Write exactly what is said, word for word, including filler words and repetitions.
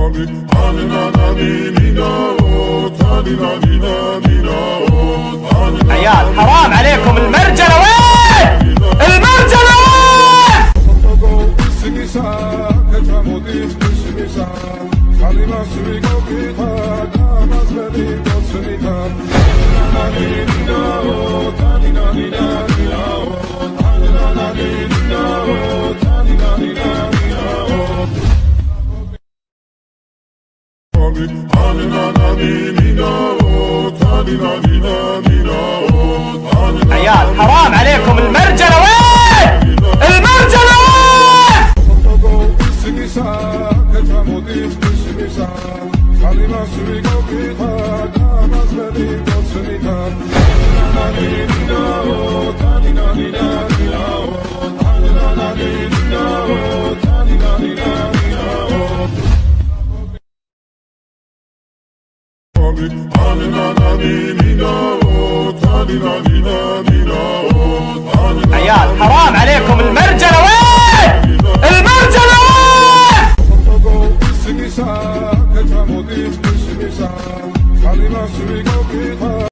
عيال حرام عليكم، المرجلة وين؟ المرجلة وين؟ عيال حرام عليكم، المرجلة وين؟ المرجلة عيال حرام عليكم، المرجلة وين؟ المرجلة وين؟